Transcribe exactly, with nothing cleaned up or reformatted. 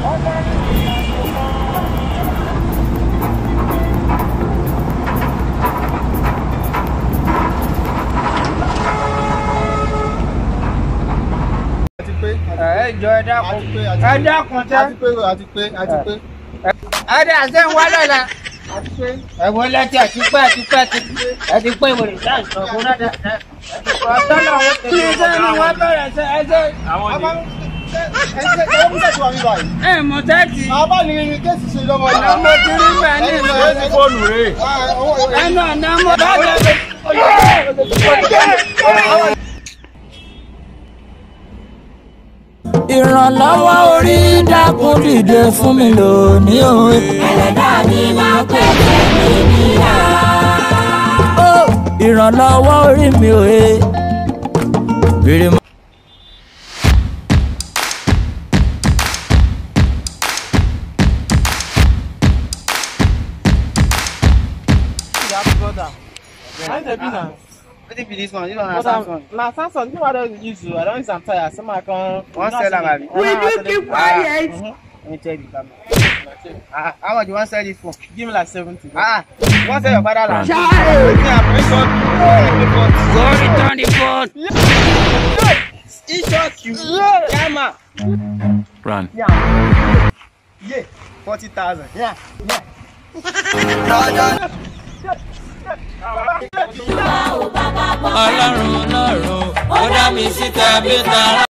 ẹ jọ ẹ dákun ẹ dákun tẹ. àti pé àti pé àti pé. ẹ dà ṣe ń wá lọ́la. ẹ wọlé tí ẹ ti pẹ́ ẹ ti pẹ́ ẹ ti pẹ́ ìwòrì láì sọ fún náà dáadáa. ọ̀tọ́ náà wọ́n ti ní sẹ́ni wọ́n bẹ̀rẹ̀ ṣe ẹ ṣe. ẹ mọ tẹ́tì. àbá ni kéèsì ṣe lọ́mọ yìí. ọ̀nà mo ti rí bẹ́ẹ̀ ní ìlú. kéèsì fóònù rè. ẹnu ọ̀nà mo bá jẹ. ìrànlọ́wọ́ orí dákun dìde fún mi lónìí òwe. ẹlẹ́dàá mi máa pẹ̀lẹ́ mi níyà. ìrànlọ́wọ́ orí mi òwe. bèrè mọ́. What be this one? You don't have Samsung. Na Samsung, you don't use you. I don't use am tire. Some I can. One sell am abi. Will you keep quiet? Let me tell you, camera. Ah, how much you want sell this for? Give me like seventy. Ah, you want sell your father land? Child. Go return the phone. He shot you. Yama. Run. Yeah. Yeah. Forty thousand. Yeah. Yeah. Ọlọ́run Ọlọ́run ó dá mi síta bí tara.